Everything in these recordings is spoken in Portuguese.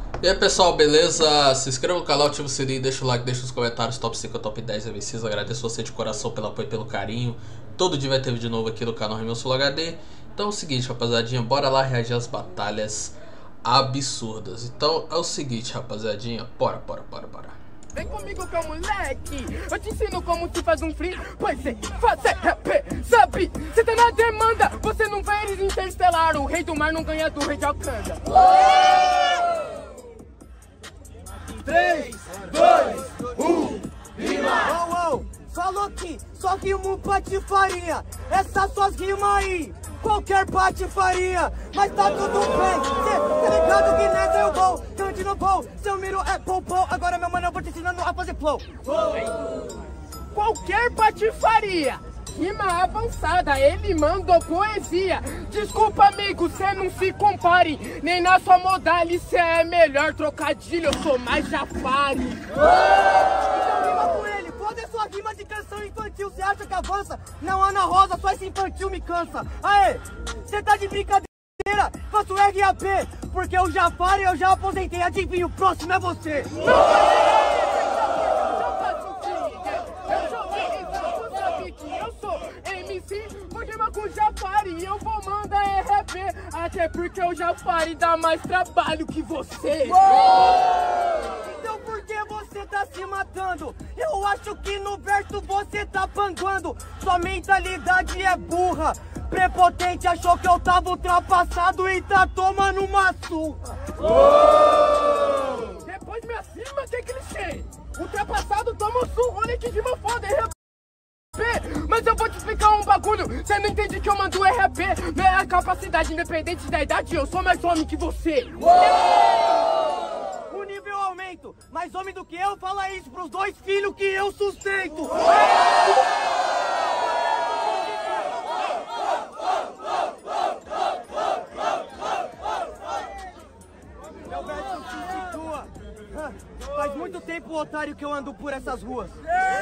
E aí pessoal, beleza? Se inscreva no canal, ativa o sininho, deixa o like, deixa os comentários, top 5 ou top 10 MCs. Agradeço você de coração pelo apoio e pelo carinho. Todo dia vai ter vídeo novo aqui no canal Remil Sul HD. Então é o seguinte, rapaziadinha, bora lá reagir às batalhas absurdas. Então é o seguinte, rapaziadinha, bora. Vem comigo que é o moleque, eu te ensino como se faz um free. Pois é, fazer rap, sabe? Cê tá na demanda, você não vê eles interestelar. O rei do mar não ganha do rei de Wakanda. 3, 2, 1, rima! Falou que só rimo patifaria, essas suas rimas aí, qualquer patifaria, mas tá tudo bem, cê tá ligado que nessa eu vou, cante no voo, seu miro é popô, agora meu mano eu vou te ensinando a fazer flow. Qualquer patifaria, rima avançada, ele mandou poesia. Desculpa amigo, cê não se compare, nem na sua modalidade cê é melhor trocadilho, eu sou mais Jafari. Então rima com ele, foda sua rima de canção infantil, cê acha que avança? Não, Ana Rosa, só esse infantil me cansa. Aê, cê tá de brincadeira, faço RAP, porque o Jafari eu já aposentei, adivinha, o próximo é você. Com o Jafari, eu vou mandar RAP, até porque o Jafari dá mais trabalho que você. Então por que você tá se matando? Eu acho que no verso você tá panguando. Sua mentalidade é burra, prepotente, achou que eu tava ultrapassado e tá tomando uma surra. Depois me acima, que clichê. Ultrapassado, toma um surro, olha que rima foda, RAP. Mas eu vou te explicar um bagulho, cê não entende que eu mando RAP. Minha capacidade independente da idade, eu sou mais homem que você. O nível aumento, mais homem do que eu, fala isso pros 2 filhos que eu sustento. Meu verso se situa. Faz muito tempo, otário, que eu ando por essas ruas.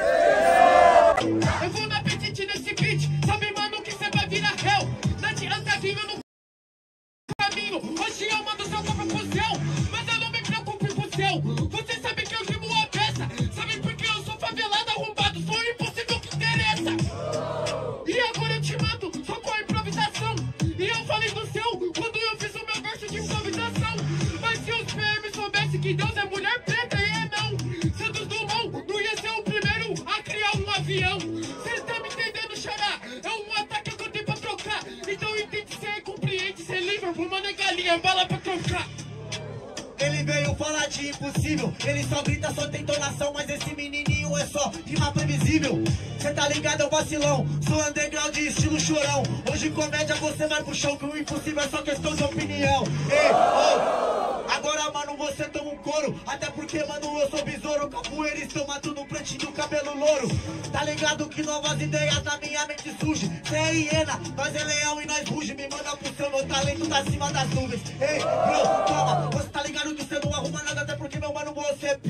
Eu vou na apetite nesse beat, sabe mano que cê vai virar réu. Não adianta vir no caminho, hoje eu mando seu corpo pro céu. Mas eu não me preocupo com o seu, você sabe que eu rimo a peça. Sabe porque eu sou favelado, arrombado, sou impossível que interessa. E agora eu te mato, só com a improvisação. E eu falei do seu, quando eu fiz o meu verso de improvisação. Mas se os PM soubessem que Deus é mulher preta e é não, Santos Dumont não ia ser o primeiro a criar um avião. Cê tá me entendendo, xará? É um ataque que eu tenho pra trocar. Então entende, cê compreende, cê livre, vou mandar galinha, bala pra trocar. Ele veio falar de impossível, ele só grita, só tem entonação, mas esse menininho é só rima previsível. Cê tá ligado, é o vacilão, sou underground de estilo chorão. Hoje comédia você vai pro chão, que o impossível é só questão de opinião. Ei, oh, agora mano você toma um couro, até porque mano eu sou besouro, capoeirista eu mato no plantinho, cabelo louro. Tá ligado que novas ideias na minha mente surgem. Cê é hiena, nós é leão e nós ruge, me manda pro seu, meu talento tá acima das nuvens. Ei, bro, toma, você tá ligado que você não arruma nada, até porque meu mano você é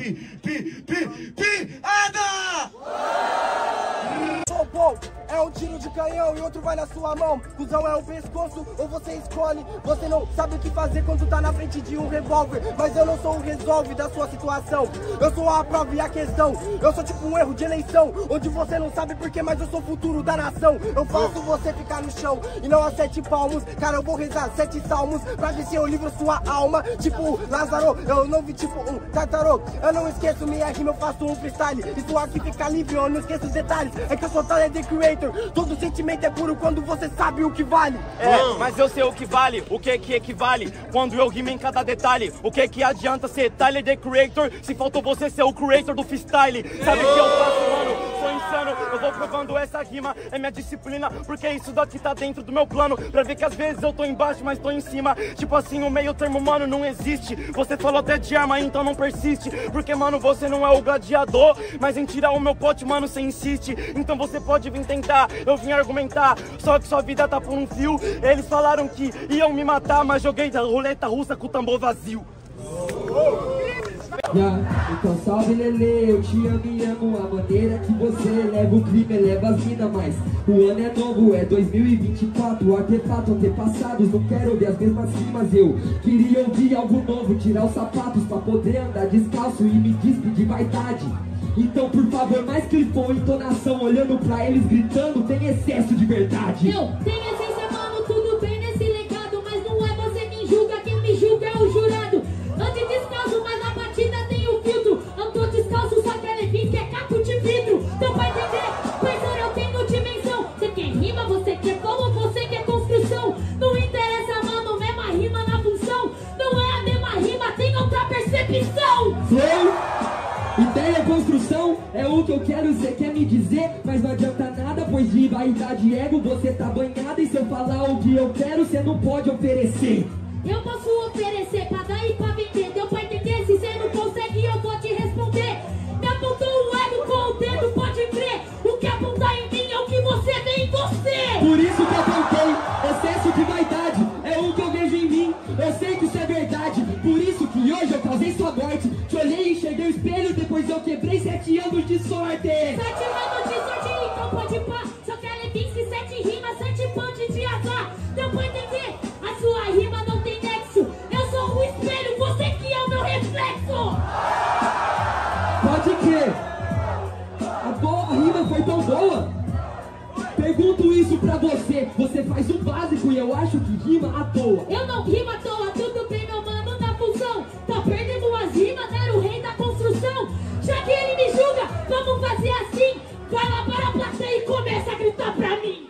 piada! Bom, é um tiro de canhão e outro vai na sua mão. Cusão é o pescoço ou você escolhe. Você não sabe o que fazer quando tá na frente de um revólver, mas eu não sou o resolve da sua situação. Eu sou a prova e a questão. Eu sou tipo um erro de eleição, onde você não sabe porquê, mas eu sou o futuro da nação. Eu faço você ficar no chão e não a 7 palmos. Cara, eu vou rezar 7 salmos pra ver se eu livro sua alma. Tipo Lázaro, eu não vi tipo um tartarô. Eu não esqueço minha rima, eu faço um freestyle. Isso aqui fica livre, eu não esqueço os detalhes. É que eu sou Tyler, the Creator. Todo sentimento é puro quando você sabe o que vale. Mas eu sei o que vale, o que equivale quando eu rimo em cada detalhe. O que adianta ser Tyler, the Creator, se faltou você ser o creator do freestyle. Sabe o que eu faço, mano? Sou insano, eu vou provando essa rima, é minha disciplina, porque isso daqui tá dentro do meu plano. Pra ver que às vezes eu tô embaixo, mas tô em cima. Tipo assim, o meio termo, mano, não existe. Você falou até de arma, então não persiste. Porque, mano, você não é o gladiador, mas em tirar o meu pote, mano, você insiste. Então você pode vir tentar, eu vim argumentar, só que sua vida tá por um fio. Eles falaram que iam me matar, mas joguei da roleta russa com o tambor vazio. Então salve Lele, eu te amo e amo a maneira que você leva o crime, eleva as minas, mas o ano é novo, é 2024, artefato, antepassados, não quero ouvir as mesmas rimas, eu queria ouvir algo novo, tirar os sapatos pra poder andar descalço e me despedir de vaidade. Então por favor, mais clipou, entonação, olhando pra eles gritando, tem excesso de verdade. Eu tenho essência, mano, tudo bem nesse legado, mas não é você quem julga, quem me julga é o jurado. Ande descalço, mas na batida tem o filtro. Andou descalço, só que ela é que é capo de vidro. Então vai entender, pensando eu tenho dimensão. Você quer rima, você quer como, você quer construção. Não interessa, mano, mesma rima na função. Não é a mesma rima, tem outra percepção. Flow, ideia, construção, é o que eu quero, você quer me dizer, mas não adianta nada, pois de vaidade e ego você tá banhada. E se eu falar o que eu quero, você não pode oferecer. Eu posso oferecer pra dar e pra vender. Deu pra entender? Se você não consegue, eu vou te responder. Me apontou o ego com o dedo, pode crer. O que apontar em mim é o que você vê em você. Por isso que eu apontei, excesso de vaidade é o que eu vejo em mim. Eu sei que isso é verdade, por isso que hoje eu causei sua morte. Te olhei e enxerguei o espelho, depois eu quebrei 7 anos de sorte. 7 anos de sorte, então pode pá. Só que ela é 27 rimas, 7 pontos de azar. Deu pra entender? A sua rima não tem nexo. Eu sou o espelho, você que é o meu reflexo. Pode crer. A rima foi tão boa. Pergunto isso pra você. Você faz o básico e eu acho que rima à toa. Eu não rimo à toa, tudo bem, meu mano, na função. Tá perdendo as rimas, era o rei da construção. Já que ele me julga, vamos fazer assim. Vai lá para a plateia e começa a gritar pra mim.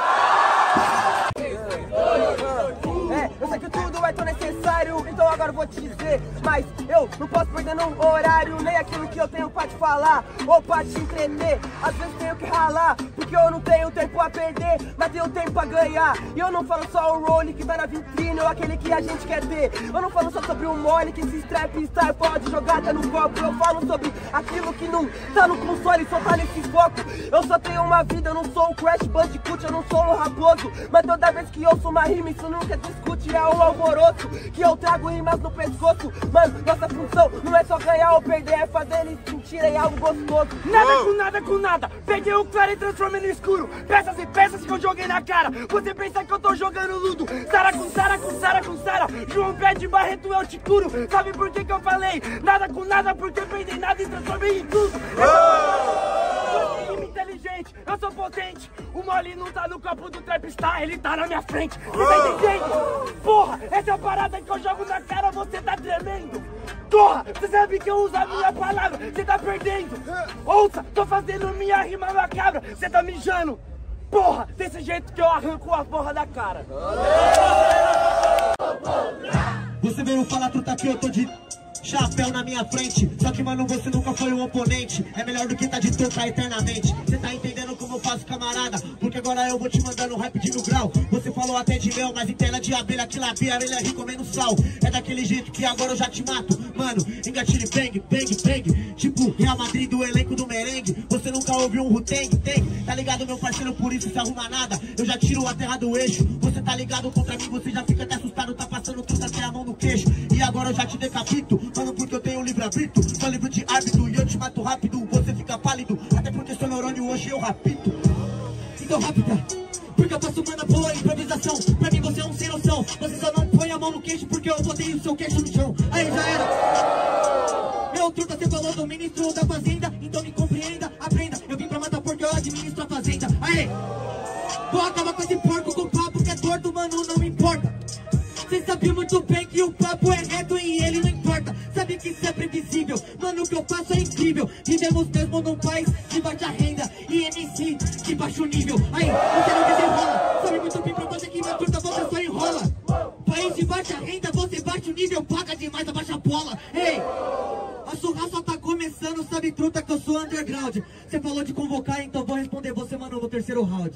Eu sei que tudo é tão necessário, então agora eu vou te dizer. Mas eu não posso perder no horário, nem aquilo que eu tenho pra te falar ou pra te entreter. Às vezes tenho que ralar, porque eu não tenho tempo a perder, mas tenho tempo a ganhar. E eu não falo só o role que tá na vitrine ou aquele que a gente quer ter. Eu não falo só sobre o mole que esse strap star pode jogar até no copo. Eu falo sobre aquilo que não tá no console, só tá nesse foco. Eu só tenho uma vida, eu não sou o Crash Bandicoot, eu não sou o raposo. Mas toda vez que ouço uma rima, isso nunca discute, é o alvoroço que eu trago rimas no pescoço. Mano, nossa função não é só ganhar ou perder, é fazer eles sentirem algo gostoso. Nada com nada com nada, peguei o claro e transformei no escuro. Peças e peças que eu joguei na cara. Você pensa que eu tô jogando ludo? Sara com Sara com Sara com Sara. João Pé de Barreto eu te curo. Sabe por que eu falei? Nada com nada, porque peguei nada e transformei em tudo. Eu sou inteligente, eu sou potente. O mole não tá no copo do trap star, ele tá na minha frente. Você tá entendendo? Porra, essa é a parada que eu jogo na cara, você tá tremendo. Porra, você sabe que eu uso a minha palavra, você tá perdendo. Ouça, tô fazendo minha rima macabra, você tá mijando. Porra, desse jeito que eu arranco a porra da cara. Você veio falar truta que eu tô de chapéu na minha frente. Só que, mano, você nunca foi um oponente. É melhor do que tá de tocar eternamente. Cê tá entendendo como eu faço, camarada? Porque agora eu vou te mandando um rap de 1000 grau. Você falou até de mel, mas em tela de abelha que labia, ele é rico comendo sal. É daquele jeito que agora eu já te mato. Mano, engatilhe bang, bang, bang. Tipo Real Madrid do elenco do merengue. Você nunca ouviu um Wu-Tang, tem? Tá ligado, meu parceiro, por isso se arruma nada. Eu já tiro a terra do eixo. Você tá ligado contra mim, você já fica até assustado. Tá passando tudo até a mão no queixo. E agora eu já te decapito. Mano, porque eu tenho livre-arbítrio. Sou livre de árbitro e eu te mato rápido. Você fica pálido, até porque seu neurônio hoje eu rapito. Então rápida, porque eu faço mana boa improvisação. Pra mim você é um sem noção. Você só não põe a mão no queixo porque eu botei o seu queixo no chão. Aí já era. Meu truta, você falou do ministro da fazenda. Então me compreenda, aprenda. Eu vim pra matar porque eu administro a fazenda. Aí, vou acabar com esse porco com papo que é torto, mano, não importa. Cê sabe muito bem que o papo é reto e ele não importa. Sabe que isso é previsível, mano, o que eu faço é incrível. Vivemos mesmo num país de baixa renda e MC de baixo nível. Aí, você não desenrola, sabe muito bem pra você que minha curta você só enrola. País de baixa renda, você baixa o nível, paga demais, abaixa a bola. Ei, a surra só tá começando, sabe truta que eu sou underground. Você falou de convocar, então vou responder você, mano, no terceiro round.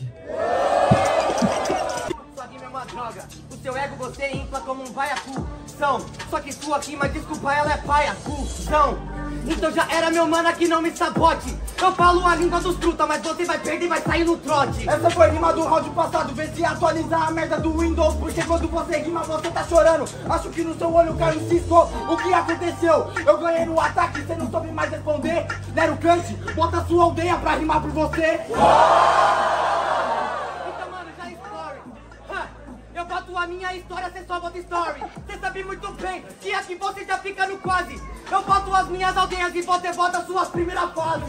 Sua rima é uma droga, o seu ego você infla como um baiacu. Só que sua rima, desculpa, ela é paia, cuzão. Então já era, meu mano, aqui não me sabote. Eu falo a língua dos truta, mas você vai perder e vai sair no trote. Essa foi rima do round passado, vê se atualizar a merda do Windows. Porque quando você rima, você tá chorando. Acho que no seu olho caiu um cisco. O que aconteceu? Eu ganhei no ataque, você não soube mais responder. Nero Cante, bota sua aldeia pra rimar por você. Então, mano, já é story. Eu boto a minha história, cê só bota story. Cê sabe muito bem que aqui você já fica no quase. Eu boto as minhas aldeias e você bota as suas primeiras fases.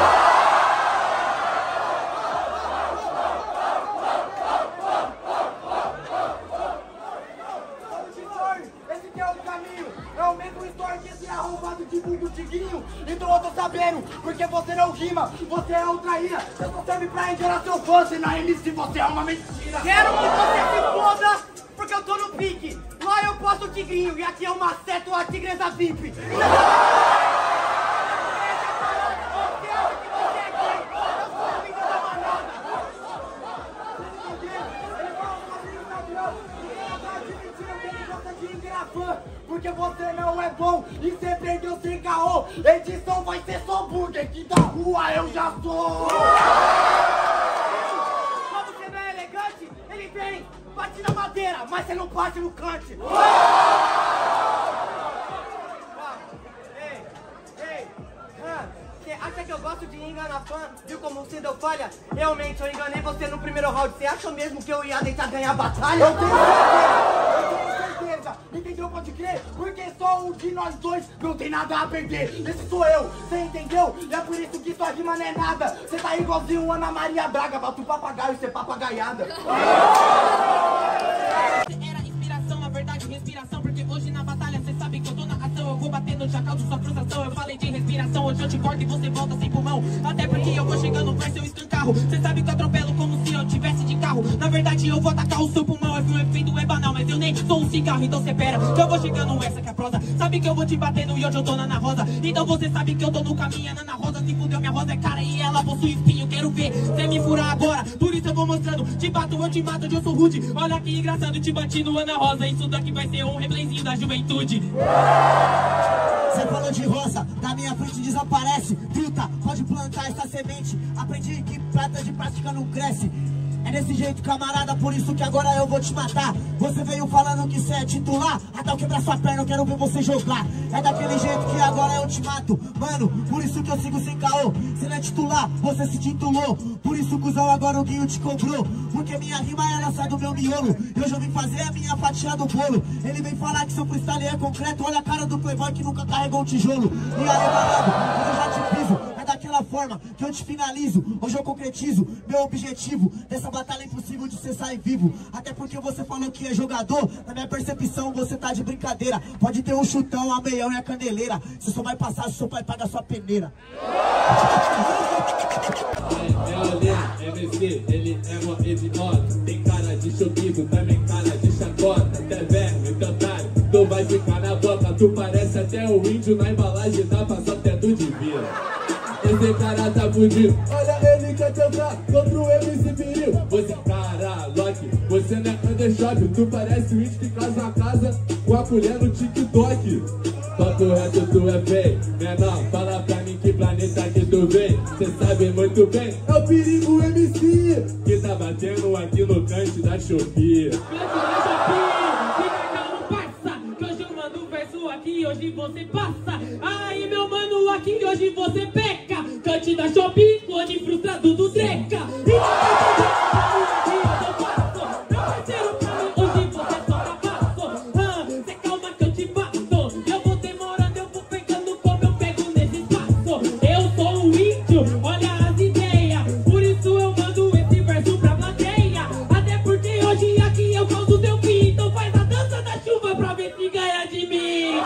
Esse que é o caminho, é o mesmo story que esse arrombado de do Tigrinho. Então eu tô sabendo, porque você não rima, você é um traíra. Você só serve pra enganar seu fã, se na MC você é uma mentira. Quero que você se foda, porque eu tô no pique. Lá eu posto o Tigrinho e aqui é uma seta a tigresa VIP. Porque você não é bom e você perdeu sem caô. Edição vai ser só burger, que da rua eu já sou. Como você não é elegante, ele vem, bate na madeira, mas você não bate no cante. Você acha que eu gosto de enganar fã? Viu como você deu falha? Realmente, eu enganei você no primeiro round. Você acha mesmo que eu ia deitar ganhar a batalha? Eu tenho certeza, entendeu? Pode crer? Porque só um de nós dois não tem nada a perder. Esse sou eu, você entendeu? E é por isso que sua rima não é nada. Você tá igualzinho Ana Maria Braga, bota o papagaio e cê papagaiada. Era inspiração, na verdade respiração. Porque hoje na batalha cê sabe que eu tô na ação. Eu vou batendo, já causo sua frustração. Eu falei de respiração, hoje eu te corto e você volta sem pulmão. Até porque eu vou chegando no verso, eu escancarro. Cê sabe que eu atropelo como se eu tivesse de carro. Na verdade eu vou atacar o seu pulmão. É que o efeito é banal, mas eu nem sou um cigarro. Então cê pera, que eu vou chegando, essa que é a prosa. Sabe que eu vou te batendo e hoje eu tô na Ana Rosa. Então você sabe que eu tô no caminho, a Ana Rosa se fudeu, minha rosa é cara e ela possui espinho. Quero ver cê me furar agora, por isso eu vou mostrando. Te bato, eu te mato, hoje eu sou rude. Olha que engraçado, te bati no Ana Rosa. Isso daqui vai ser um replayzinho da juventude. Cê falou de rosa, da minha frente desaparece. Truta, pode plantar essa semente. Aprendi que planta de prática não cresce. É desse jeito, camarada, por isso que agora eu vou te matar. Você veio falando que cê é titular, até eu quebrar sua perna, eu quero ver você jogar. É daquele jeito que agora eu te mato, mano, por isso que eu sigo sem caô. Cê não é titular, você se titulou. Por isso, cuzão, agora o Guinho te cobrou. Porque minha rima, ela sai do meu miolo. E hoje eu vim fazer a minha fatia do bolo. Ele vem falar que seu freestyle é concreto. Olha a cara do playboy que nunca carregou um tijolo. E aí, malandro, eu já te piso. É daquela forma que eu te finalizo. Hoje eu concretizo meu objetivo. Dessa batalha é impossível de você sair vivo. Até porque você falou que é jogador. Na minha percepção você tá de brincadeira. Pode ter um chutão, a meião e a caneleira. Você só vai passar se seu pai paga a sua peneira. É olhar, MC, ele é uma idiota. Tem cara de choquito, também cara de chacota. Até verme, otário, tu vai ficar na boca. Tu parece até um índio na embalagem da passa até do divino. Esse cara tá fudido, olha ele quer tentar contra o MC Viril. Você cara, Loki, você não é undershop. Tu parece um índio que faz uma casa com a colher no TikTok. Papo reto, tu é feio, menor, fala pra mim que planeta que tu vem. Cê sabe muito bem, é o perigo MC que tá batendo aqui no cante da Shopee. Fica calmo, parça, que hoje eu mando um verso aqui, hoje você passa. Aí meu mano, aqui hoje você peca. Cante da Shopee, clone frustrado do Dreca. E não tem eu tô passo. Meu parceiro, pra mim, hoje você só tá passo. Cê calma que eu te bato. Eu vou demorando, eu vou pegando como eu pego nesse espaço. Eu sou um índio, olha as ideias. Por isso eu mando esse verso pra plateia. Até porque hoje aqui eu causo teu fim. Então faz a dança da chuva pra ver se ganha de mim.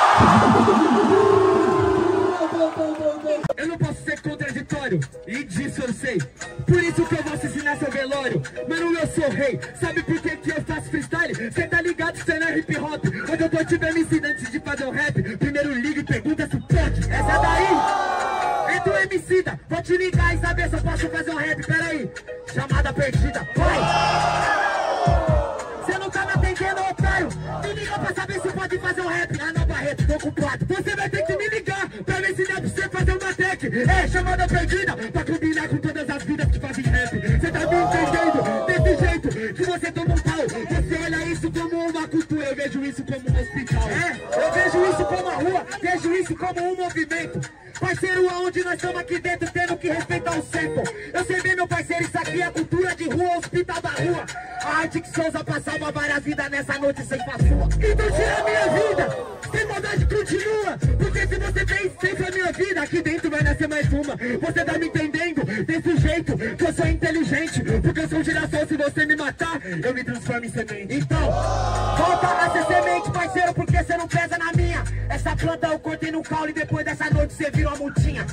Eu não posso ser contraditório, e disso eu sei. Por isso que eu vou assassinar seu velório. Mano, eu sou rei, sabe por que que eu faço freestyle? Cê tá ligado, cê não é hip hop. Quando eu tô te MC antes de fazer um rap, primeiro liga e pergunta se pode. Essa daí, entra o MC, vou te ligar e saber se eu posso fazer um rap. Pera aí, chamada perdida, vai. Cê não tá me atendendo, otário. Me liga pra saber se pode que fazer um rap lá na Barreto, tô ocupado. Você vai ter que me ligar pra ver se dá pra você fazer uma track. É, chamada perdida, pra combinar com todas as vidas que fazem rap. Você tá me entendendo? Desse jeito que você toma um pau. Você olha isso como uma cultura, eu vejo isso como um hospital. É, eu vejo isso como a rua, vejo isso como um movimento. Parceiro, aonde nós estamos aqui dentro, tendo que respeitar o sample. Eu sei bem, meu parceiro, isso aqui é cultura de rua, hospital da rua. A arte que Souza passava várias vidas nessa noite sem passua. Então tira a minha vida, sem maldade continua. Porque se você fez sempre a minha vida, aqui dentro vai nascer mais uma. Você tá me entendendo? Desse jeito que eu sou inteligente. Porque eu sou girassol, se você me matar, eu me transformo em semente. Então, volta a ser semente, parceiro, porque você não pesa na minha. Essa planta eu cortei no caule, depois dessa noite você virou a multinha.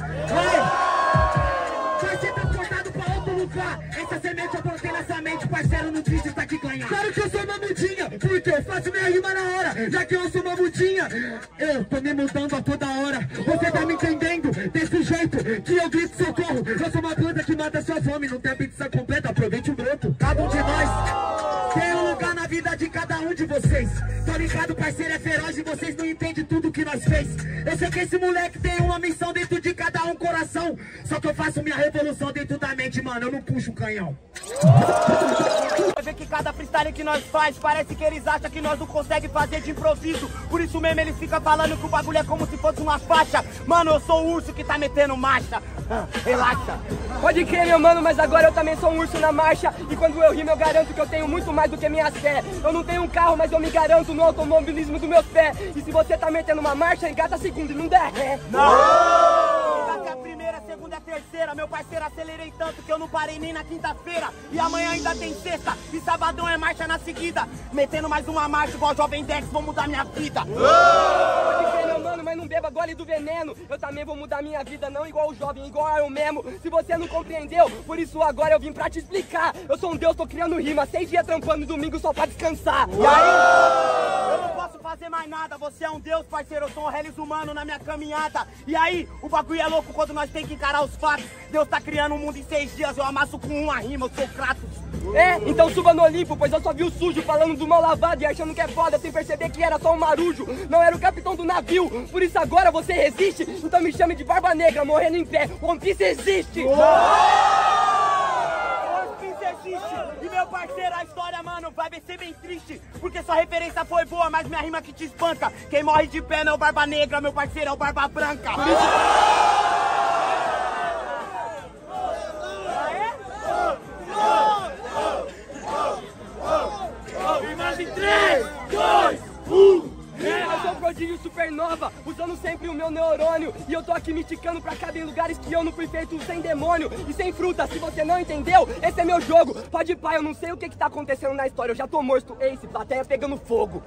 Vai ser transportado pra outro lugar. Essa semente eu plantei nessa mente, parceiro, no vídeo tá aqui ganhar. Claro que eu sou uma mudinha, porque eu faço minha rima na hora. Já que eu sou uma mudinha, eu tô me mudando a toda hora. Você tá me entendendo? Desse jeito que eu grito socorro. Eu sou uma planta que mata sua fome, não tem a pizza completa, aproveite o broto. Cada um de nós tem um lugar na vida de cada um de vocês. Tô ligado, parceiro, é feroz e vocês não entendem tudo que nós fez. Eu sei que esse moleque tem uma missão dentro de cada um coração. Só que eu faço minha revolução dentro da mente, mano, eu não puxo o canhão. Vai ver que cada freestyle que nós faz, parece que eles acham que nós não conseguimos fazer de improviso. Por isso mesmo eles ficam falando que o bagulho é como se fosse uma faixa. Mano, eu sou o urso que tá metendo marcha. Relaxa. Pode crer, meu mano, mas agora eu também sou um urso na marcha. E quando eu rimo eu garanto que eu tenho muito mais do que minhas fé. Eu não tenho um carro, mas eu me garanto no automobilismo dos meus pés. E se você tá metendo uma marcha, engata a segunda e não der ré. Não! Engata a primeira, a segunda e a terceira. Meu parceiro, acelerei tanto que eu não parei nem na quinta-feira. E amanhã ainda tem sexta. E sabadão é marcha na seguida. Metendo mais uma marcha igual Jovem Dex, vou mudar minha vida. Pode crer, meu mano, mas não beba gole do veneno. Eu também vou mudar minha vida, não igual o jovem, igual eu mesmo. Se você não compreendeu, por isso agora eu vim pra te explicar. Eu sou um deus, tô criando rima, 6 dias trampando, domingo só pra descansar. E aí? Eu não posso fazer mais nada, você é um deus, parceiro. Eu sou um reles humano na minha caminhada. E aí? O bagulho é louco quando nós tem que encarar os fatos. Deus tá criando um mundo em 6 dias, eu amasso com uma rima, eu sou Kratos. É, então suba no Olimpo, pois eu só vi o sujo falando do mal lavado e achando que é foda sem perceber que era só um marujo. Não era o capitão do navio, por isso agora você resiste. Então me chame de Barba Negra, morrendo em pé, One Piece existe! One Piece existe! E meu parceiro, a história, mano, vai ser bem triste. Porque sua referência foi boa, mas minha rima que te espanta. Quem morre de pé não é o Barba Negra, meu parceiro é o Barba Branca. Imagem 3, 2, 1. Eu sou o prodígio supernova, usando sempre o meu neurônio. E eu tô aqui me esticando pra caber em lugares que eu não fui feito sem demônio e sem fruta. Se você não entendeu, esse é meu jogo. Pode ir, pai, eu não sei o que tá acontecendo na história. Eu já tô morto, Ace, plateia pegando fogo.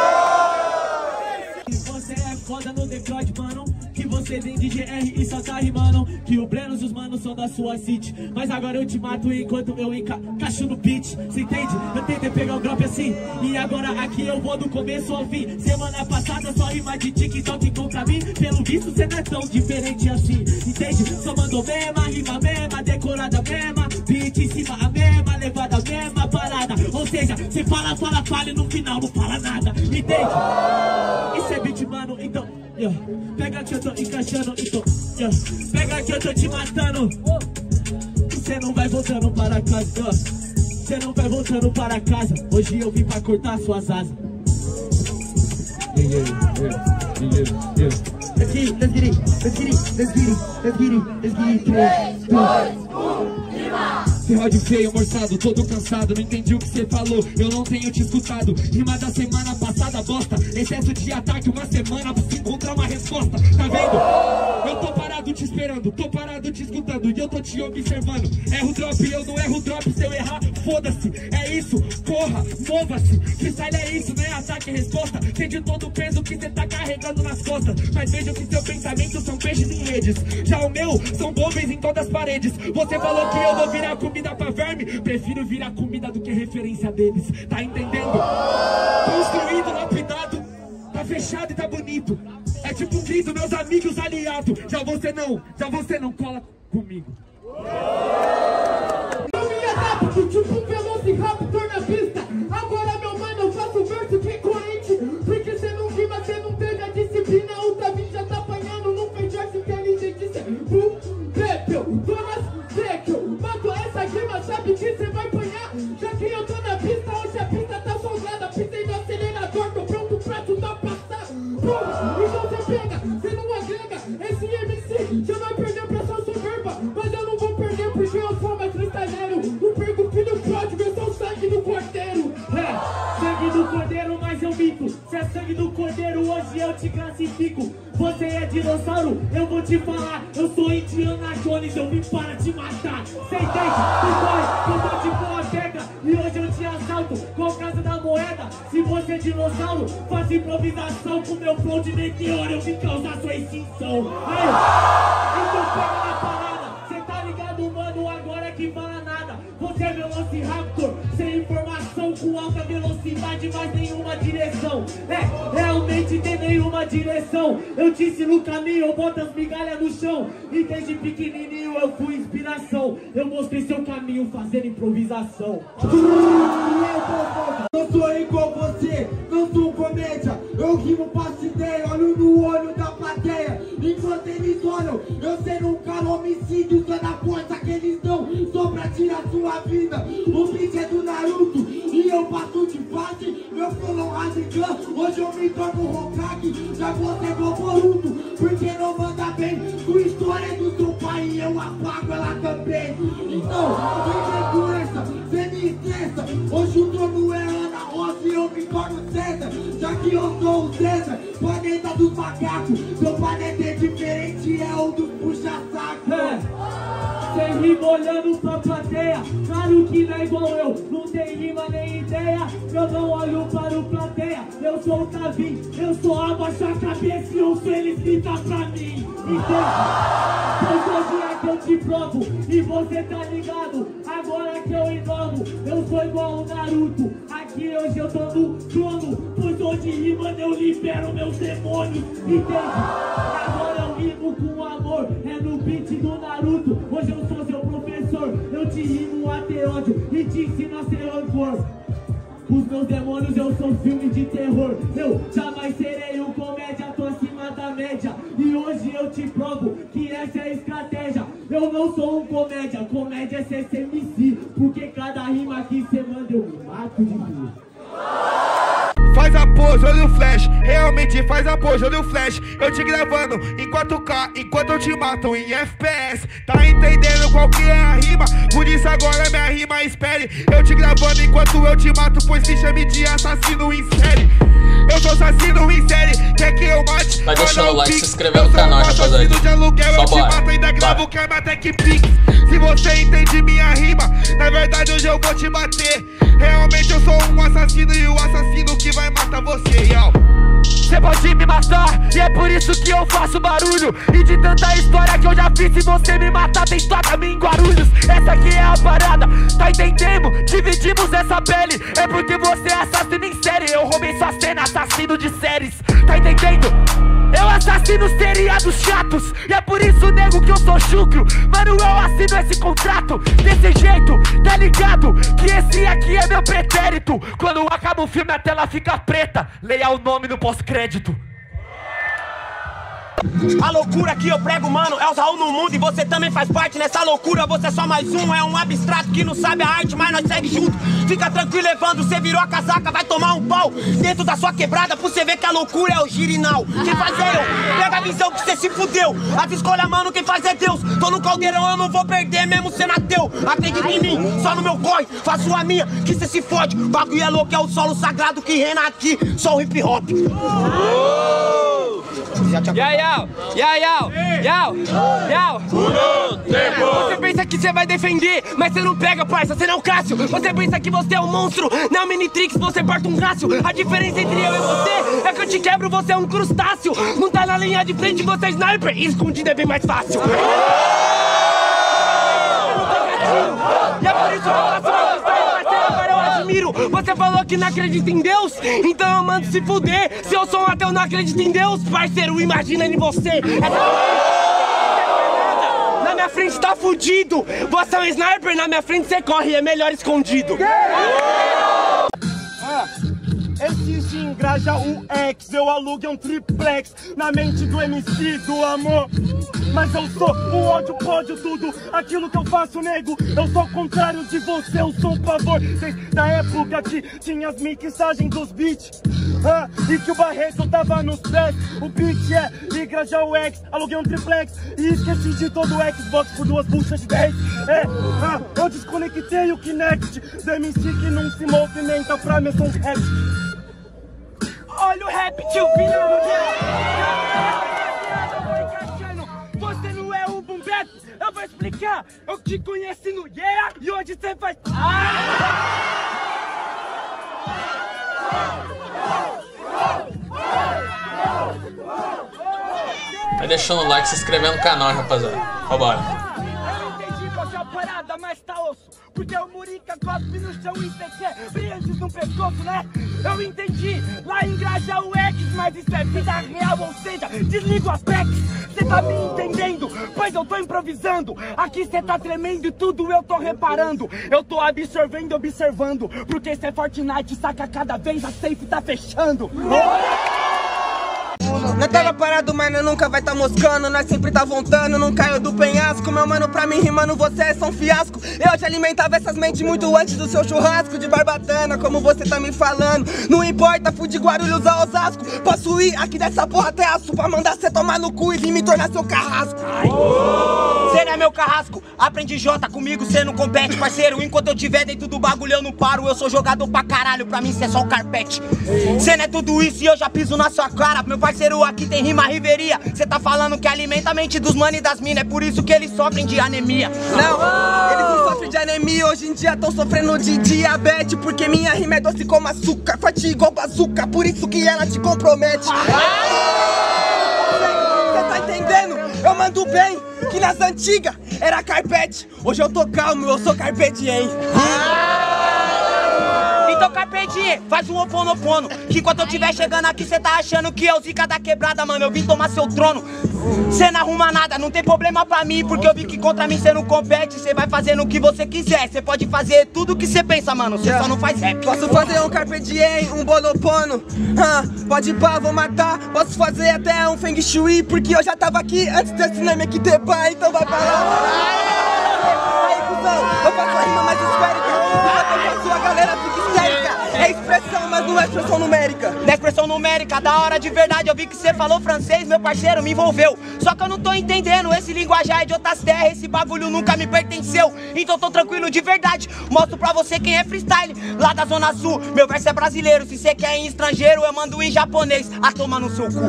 Você é foda no decode, mano. Que você vem de GR e só tá rimando. Que o Brenos e os manos são da sua city. Mas agora eu te mato enquanto eu encaixo no beat. Cê entende? Eu tentei pegar o drop assim. E agora aqui eu vou do começo ao fim. Semana passada só rima de TikTok contra mim. Pelo visto cê não é tão diferente assim. Entende? Só mandou mesma, rima mesma, decorada mesma. Beat em cima a mesma, levada a mesma parada. Ou seja, cê fala e no final não fala nada. Entende? Isso é beat, mano, então pega que eu tô encaixando, então pega que eu tô te matando. Cê não vai voltando para casa, cê não vai voltando para casa. Hoje eu vim pra cortar suas asas. Let's get it, let's get it, let's get it, let's get it, let's get it, let's get it. 3, 2, 1, rima! Ferrode feio, morçado, todo cansado. Não entendi o que você falou, eu não tenho te escutado. Rima da semana passada, bosta. Excesso de ataque, uma semana pra se encontrar uma resposta. Tá vendo? Eu tô parado te esperando, tô parado te escutando. E eu tô te observando. Erro drop, eu não erro drop. Se eu errar, foda-se. É isso, porra, mova-se. Freestyle é isso, não é ataque e resposta. Sente todo o peso que você tá carregando nas costas. Mas veja que seu pensamento são peixes em redes. Já o meu, são móveis em todas as paredes. Você falou que eu vou virar comida pra verme. Prefiro virar comida do que referência deles. Tá entendendo? Construído, lapidado, tá fechado e tá bonito. É tipo um grito, meus amigos aliados. Já você não cola comigo. Eu me adapto, tipo um Velociraptor na pista. Agora, meu mano, eu faço verso que é coerente. Porque você não rima classifico. Você é dinossauro, eu vou te falar. Eu sou Indiana Jones, eu vim para te matar. Cê entende? Tu corre, eu tô de boa pega. E hoje eu te assalto com a casa da moeda. Se você é dinossauro, faz improvisação. Com meu flow de meteoro eu vim causar sua extinção. Aí, então pega na parada. Cê tá ligado, mano, agora que fala nada. Você é Velociraptor, sem informação, com alta velocidade, mas nenhuma direção. Realmente tem nenhuma direção. Eu te ensino o caminho, eu boto as migalhas no chão. E desde pequenininho eu fui inspiração. Eu mostrei seu caminho fazendo improvisação. Não sou igual você, não sou comédia. Eu rimo, passo ideia, olho no olho da plateia. Enquanto eles olham, eu sei nunca homicídio. Só da força que eles dão, só pra tirar sua vida. O beat é do Naruto e eu passo de fase. Meu flow não Rasengan, hoje eu me torno Hokage. Já você é Boruto, porque não manda bem. Sua história é do seu pai e eu apago ela também. Então, vem com essa, cê me estressa. Hoje o trono é Ana Rosa e eu me torno César. Já que eu sou o César, planeta dos macacos. Seu planeta é diferente, é o dos puxa-saco. Cê rima olhando pra plateia, claro que não é igual eu. Não tem rima nem ideia, eu não olho para o plateia. Eu sou o Tavim, eu só abaixo a cabeça e ouço eles gritar pra mim. Entende? Pois hoje é que eu te provo, e você tá ligado, agora que eu inovo. Eu sou igual o Naruto, aqui hoje eu tô no trono. Pois hoje rimando eu libero meus demônios. Entende? Agora eu rimo com amor, é no beat do Naruto. Hoje eu sou seu professor, eu te rimo até ódio e te ensino a ser rancor. Os meus demônios eu sou filme de terror. Eu jamais serei um comédia, tô acima da média. E hoje eu te provo que essa é a estratégia. Eu não sou um comédia, comédia é ser MC. Porque cada rima que cê manda eu me mato de rir. Faz a pose, olha o flash, realmente faz a pose, olha o flash. Eu te gravando em 4K, enquanto eu te mato em FPS. Tá entendendo qual que é a rima? Por isso agora minha rima espere. Eu te gravando enquanto eu te mato, pois se chame de assassino em série. Eu sou assassino em série, quer que eu mate? Vai deixando o like, se inscrever no canal, rapaziada. De aluguel, só eu te mato, ainda gravo que é minha Tech Pix. Se você entende minha rima, na verdade hoje eu vou te bater. Realmente eu sou um assassino e o assassino que vai matar você, yo. Cê pode me matar, e é por isso que eu faço barulho. E de tanta história que eu já fiz, se você me matar, tem toca em Guarulhos. Essa aqui é a parada, tá entendendo? Dividimos essa pele, é porque você é assassino em série. Eu roubei sua cena, assassino de séries, tá entendendo? Eu assassino seriados chatos, e é por isso, nego, que eu sou chucro. Mano, eu assino esse contrato desse jeito, tá ligado? Que esse aqui é meu pretérito. Quando acaba o filme a tela fica preta, leia o nome no pós-crédito. A loucura que eu prego, mano, é o Raul no mundo. E você também faz parte nessa loucura. Você é só mais um, é um abstrato que não sabe a arte, mas nós segue junto. Fica tranquilo levando, você virou a casaca, vai tomar um pau dentro da sua quebrada, pra você ver que a loucura é o girinal. Quem faz é eu, pega a visão que você se fudeu. As escolhas, mano, quem faz é Deus. Tô no caldeirão, eu não vou perder mesmo sendo ateu. Acredita em mim, só no meu corre, faço a minha, que cê se fode. Bagulho é louco, é o solo sagrado que reina aqui, só o hip hop. Você pensa que você vai defender, mas você não pega, parça, você não é o Cássio. Você pensa que você é um monstro, não é o Minitrix, você porta um Cássio. A diferença entre eu e você é que eu te quebro, você é um crustáceo. Não tá na linha de frente, você é sniper, escondido é bem mais fácil. E é por isso que eu faço uma questão, parceiro, agora eu admiro. Você falou que não acredita em Deus, então eu mando se fuder. Se eu sou um ateu, não acredito em Deus, parceiro, imagina em você. Na minha frente tá fudido. Você é um sniper, na minha frente você corre, é melhor escondido. Existe em Grajaú X, eu aluguei um triplex na mente do MC do amor. Mas eu sou o ódio, pode tudo aquilo que eu faço, nego. Eu sou o contrário de você, eu sou um pavor. Desde da época que tinha as mixagens dos beats, e que o Barreto tava nos pés. O beat é de Grajaú X, aluguei um triplex e esqueci de todo o Xbox por 2 buchas de 10. Eu desconectei o Kinect do MC que não se movimenta pra mim, eu sou um rap. olha o rap, tio, pilhão. Eu vou encaixando, você não é o boom bap. Eu vou explicar, eu te conheci no Yeah e hoje você faz... Vai deixando o like, se inscrevendo no canal, rapaziada. Vambora. Eu entendi qual é a parada, mas tá osso. Porque o Murica cospe no chão e cê quer brilhantes no pescoço, né? Eu entendi, lá em Graja o X, mas isso é vida real, ou seja, desliga o Apex. Cê tá me entendendo? Pois eu tô improvisando. Aqui cê tá tremendo e tudo eu tô reparando. Eu tô absorvendo, observando. Porque cê é Fortnite, saca cada vez a safe tá fechando. Nós tava parado, mas nós nunca vai tá moscando. Nós sempre tá voltando, não caiu do penhasco. Meu mano, pra mim rimando você é só um fiasco. Eu te alimentava essas mentes muito antes do seu churrasco de barbatana, como você tá me falando. Não importa, fui de Guarulhos a Osasco. Posso ir aqui dessa porra até aço pra mandar cê tomar no cu e vir me tornar seu carrasco. Cê não é meu carrasco, aprendi Jota comigo, cê não compete, parceiro. Enquanto eu tiver dentro do bagulho eu não paro. Eu sou jogador pra caralho, pra mim cê é só o carpete. Cê não é tudo isso e eu já piso na sua cara. Meu parceiro, aqui tem rima riveria. Cê tá falando que alimenta a mente dos mano e das mina. É por isso que eles sofrem de anemia. Não, eles não sofrem de anemia. Hoje em dia tão sofrendo de diabetes. Porque minha rima é doce como açúcar, forte igual bazuca. Por isso que ela te compromete. Cê tá entendendo? Eu mando bem, que nas antigas era carpete. Hoje eu tô calmo, eu sou carpe diem. Então carpe diem, faz um oponopono. Que enquanto eu tiver chegando aqui cê tá achando que é o zica da quebrada, mano. Eu vim tomar seu trono. Cê não arruma nada, não tem problema pra mim. Porque eu vi que contra mim cê não compete. Cê vai fazendo o que você quiser. Cê pode fazer tudo o que cê pensa, mano. Cê só não faz rap. Posso fazer um carpe diem, um bonopono. Pode ir pá, vou matar. Posso fazer até um feng shui. Porque eu já tava aqui antes desse nome aqui ter pá. Então vai pra lá. Aí, cuzão, eu faço a rima mais esférica. Eu faço a galera fica histérica. É expressão, mas não é expressão numérica. Da expressão numérica, da hora de verdade. Eu vi que você falou francês, meu parceiro, me envolveu. Só que eu não tô entendendo, esse linguajar é de outras terras. Esse bagulho nunca me pertenceu. Então tô tranquilo de verdade. Mostro pra você quem é freestyle. Lá da Zona Sul, meu verso é brasileiro. Se você quer em estrangeiro, eu mando em japonês. A tomar no seu cu.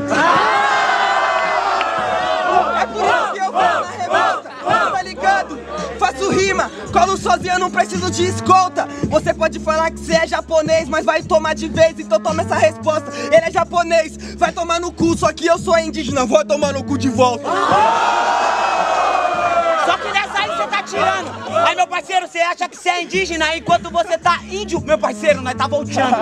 É por isso que eu vou na revolta, tá ligado? Faço rima, colo sozinho, eu não preciso de escolta. Você pode falar que você é japonês, mas vai tomar de vez, então toma essa resposta. Ele é japonês, vai tomar no cu, só que eu sou indígena, vou tomar no cu de volta. Só que nessa aí você tá tirando. Aí meu parceiro, você acha que você é indígena, enquanto você tá índio, meu parceiro, nós tá volteando.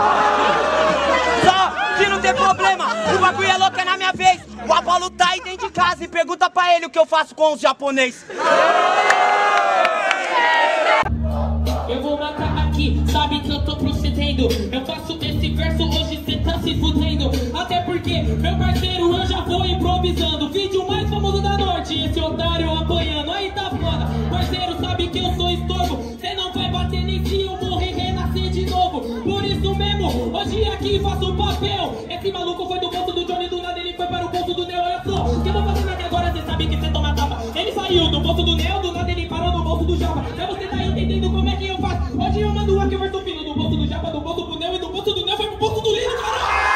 Só que não tem problema, o bagulho é louco, é na minha vez. O Apolo tá aí dentro de casa e pergunta pra ele o que eu faço com os japoneses. Eu vou matar aqui, sabe que eu tô procedendo. Eu faço esse verso, hoje cê tá se fudendo. Até porque, meu parceiro, eu já vou improvisando. Vídeo mais famoso da noite, esse otário apanhando. Aí tá foda, parceiro, sabe que eu sou estorvo. Cê não vai bater nem se eu morrer e renascer de novo. Por isso mesmo, hoje aqui faço o papel. Esse maluco foi do bolso do Johnny, do nada ele foi para o bolso do Neo. Olha só, que eu vou fazer nada agora, cê sabe que cê toma tapa. Ele saiu do bolso do Neo, do nada ele parou no bolso do Java. Aí você tá entendendo como é que eu faço. Hoje eu mando aqui o verso fino do bolso do Java, do bolso do Neo e do bolso do Neo foi pro bolso do Lino, caralho!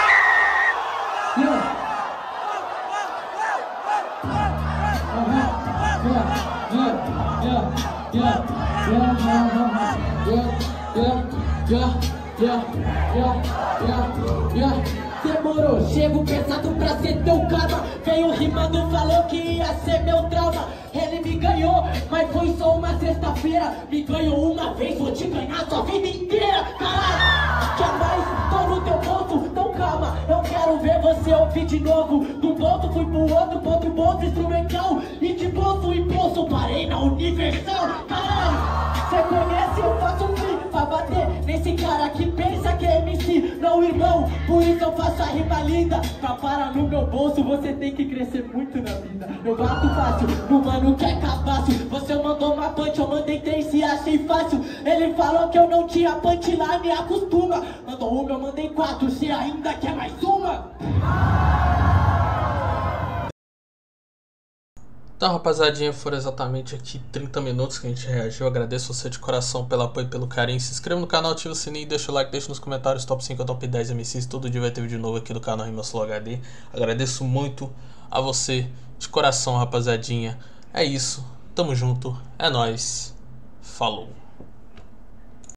Demorou, chego pesado pra ser teu karma. Veio rimando, falou que ia ser meu trauma. Ele me ganhou, mas foi só uma sexta-feira. Me ganhou uma vez, vou te ganhar sua vida inteira. Caralho, quer mais? Tô no teu ponto, então calma. Eu quero ver você ouvir de novo. Do ponto fui pro outro ponto, ponto instrumental. E de poço em poço, parei na Universal. Caralho, cê conhece, eu faço um fim pra bater nesse cara que pensa que é MC. Não, irmão, por isso eu faço a rima linda. Pra parar no meu bolso, você tem que crescer muito na vida. Eu bato fácil, no mano que é cabaço. Você mandou uma punch, eu mandei 3 e achei fácil. Ele falou que eu não tinha punchline, acostuma. Mandou uma, eu mandei 4, você ainda quer mais uma? Então, rapaziadinha, foram exatamente aqui 30 minutos que a gente reagiu. Agradeço você de coração pelo apoio e pelo carinho. Se inscreva no canal, ativa o sininho, deixa o like, deixa nos comentários top 5 ou top 10 MCs. Todo dia vai ter vídeo novo aqui do canal Rima Sul HD. Agradeço muito a você de coração, rapaziadinha. É isso, tamo junto, é nóis, falou.